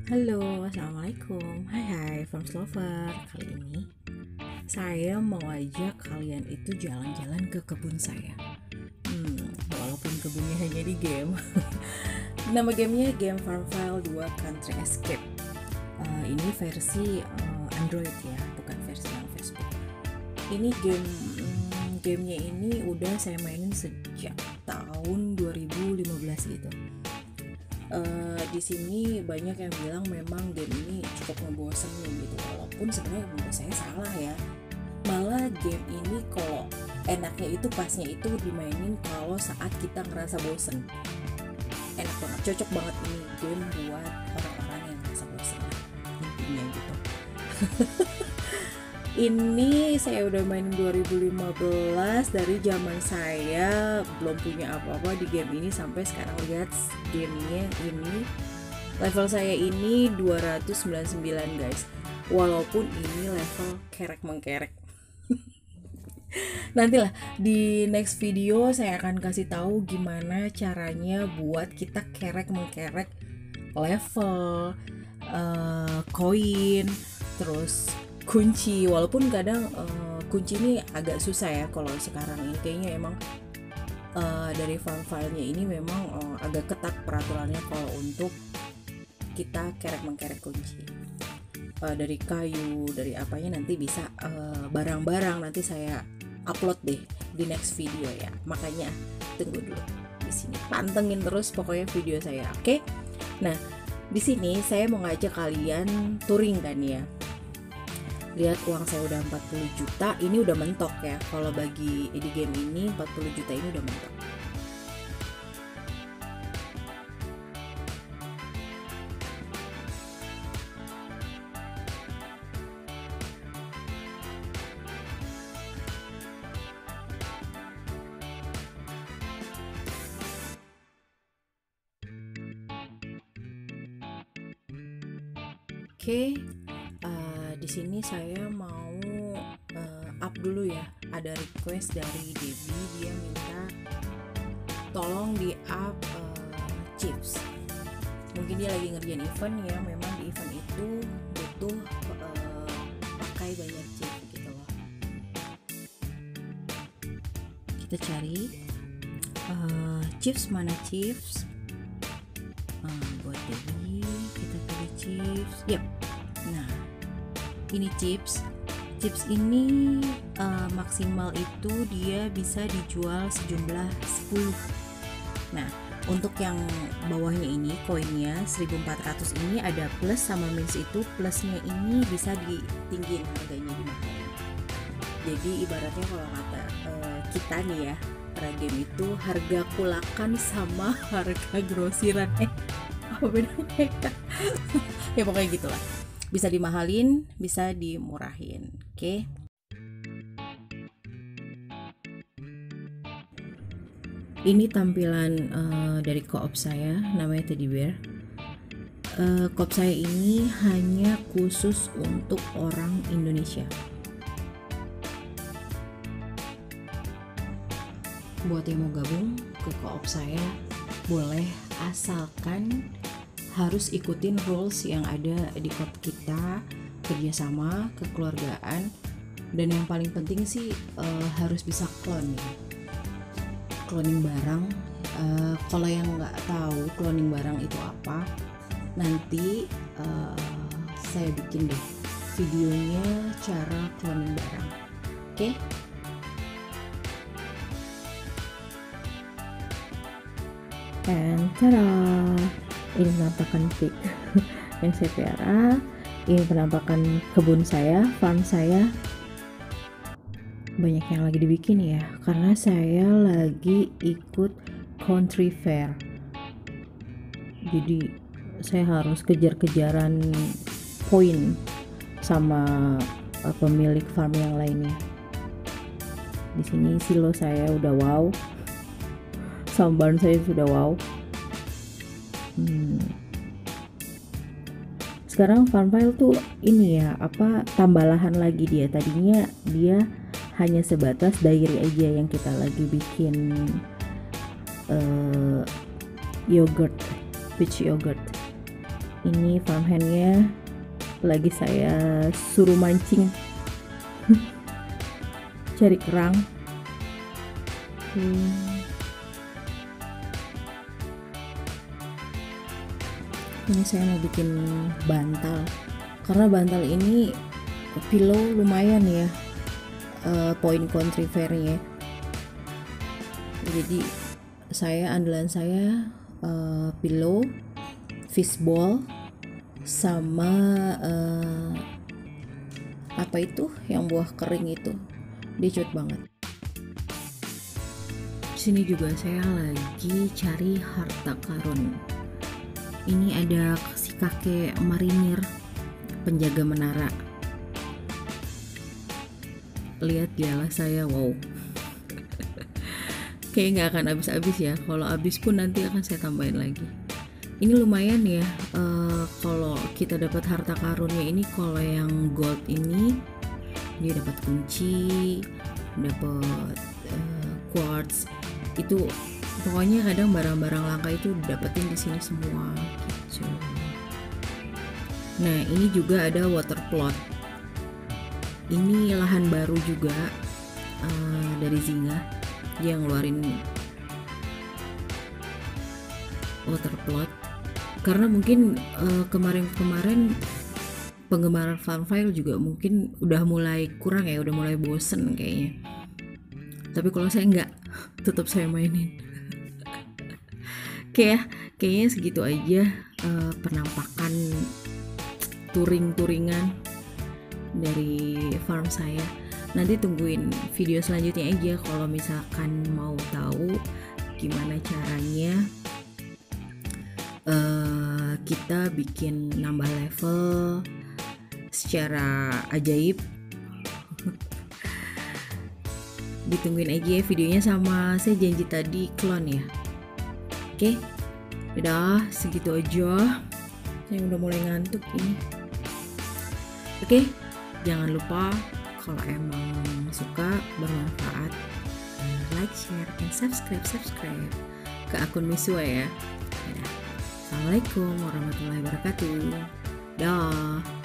Halo, assalamualaikum. Hai Farms Lover. Kali ini saya mau ajak kalian itu jalan-jalan ke kebun saya. Walaupun kebunnya hanya di game. Nama gamenya Game Farmville 2 Country Escape. Ini versi Android ya, bukan versi yang Facebook. Ini gamenya ini udah saya mainin sejak tahun 2015 gitu. Di sini banyak yang bilang memang game ini cukup ngebosenin gitu, walaupun sebenarnya menurut saya salah ya. Malah game ini kalau enaknya itu pasnya itu dimainin kalau saat kita ngerasa bosen. Enak banget, cocok banget ini game buat orang-orang yang ngerasa bosen intinya gitu. Ini saya udah main 2015, dari zaman saya belum punya apa-apa di game ini sampai sekarang. Lihat gamenya ini, level saya ini 299 guys, walaupun ini level kerek mengkerek. Nantilah di next video saya akan kasih tahu gimana caranya buat kita kerek mengkerek level, koin, terus kunci. Walaupun kadang kunci ini agak susah ya kalau sekarang ini, kayaknya emang dari file-filenya ini memang agak ketat peraturannya kalau untuk kita kerek mengkerek kunci. Dari kayu, dari apanya nanti bisa barang-barang nanti saya upload deh di next video ya. Makanya tunggu dulu di sini, pantengin terus pokoknya video saya, oke? Nah, di sini saya mau ngajak kalian touring kan ya. Lihat uang saya udah 40 juta, ini udah mentok ya. Kalau bagi di game ini 40 juta ini udah mentok. Oke, di sini saya mau up dulu ya. Ada request dari Debbie, dia minta tolong di up chips. Mungkin dia lagi ngerjain event ya. Memang di event itu butuh pakai banyak chips gitu loh. Kita cari chips, mana chips? Buat Debbie kita pilih chips. Yep. Nah, ini chips ini maksimal itu dia bisa dijual sejumlah 10. Nah, untuk yang bawahnya ini koinnya 1400 ini ada plus sama minus, itu plusnya ini bisa ditinggiin harganya, dimahalin. Jadi ibaratnya kalau kata kita nih ya, game itu harga kulakan sama harga grosiran. Apa bedanya ya? Ya pokoknya gitulah. Bisa dimahalin, bisa dimurahin. Oke. Ini tampilan dari koop saya, namanya Teddy Bear. Koop saya ini hanya khusus untuk orang Indonesia. Buat yang mau gabung ke koop saya boleh, asalkan harus ikutin rules yang ada di koop kita, kerjasama, kekeluargaan, dan yang paling penting sih harus bisa cloning barang. Kalau yang nggak tahu cloning barang itu apa, nanti saya bikin deh videonya cara cloning barang, oke? Dan tada, ini penampakan pig yang saya pelihara. Ini penampakan kebun saya, farm saya. Banyak yang lagi dibikin ya, karena saya lagi ikut country fair. Jadi saya harus kejar-kejaran poin sama pemilik farm yang lainnya. Di sini silo saya udah wow, sama barn saya sudah wow. Sekarang Farmville tuh ini ya, tambah lahan lagi dia. Tadinya dia hanya sebatas dairy aja yang kita lagi bikin yogurt, peach yogurt. Ini farmhandnya lagi saya suruh mancing cari kerang. Ini saya mau bikin bantal, karena bantal ini pillow lumayan ya, point contrivernya. Jadi andalan saya pillow, fishball, sama apa itu yang buah kering itu, dia cepet banget. Sini juga saya lagi cari harta karun. Ini ada si kakek marinir, penjaga menara. Lihat dialah saya, wow. Kayaknya nggak akan habis-habis ya. Kalau habis pun nanti akan saya tambahin lagi. Ini lumayan ya, kalau kita dapat harta karunnya ini. Kalau yang gold ini dia dapat kunci, dapat quartz, itu pokoknya kadang barang-barang langka itu dapetin di sini semua gitu. Nah, ini juga ada water plot. Ini lahan baru juga dari Zynga, dia ngeluarin water plot. Karena mungkin kemarin penggemar Farmville juga mungkin udah mulai kurang ya, udah mulai bosen kayaknya. Tapi kalau saya enggak, tetap saya mainin. Kayaknya segitu aja penampakan touring-touringan dari farm saya. Nanti tungguin video selanjutnya aja kalau misalkan mau tahu gimana caranya kita bikin nambah level secara ajaib. Ditungguin aja videonya, sama saya janji tadi klon ya. Oke, udah segitu aja. Saya udah mulai ngantuk ini. Oke, jangan lupa kalau emang suka, bermanfaat, like, share, and subscribe ke akun Misua ya. Assalamualaikum warahmatullahi wabarakatuh. Dah.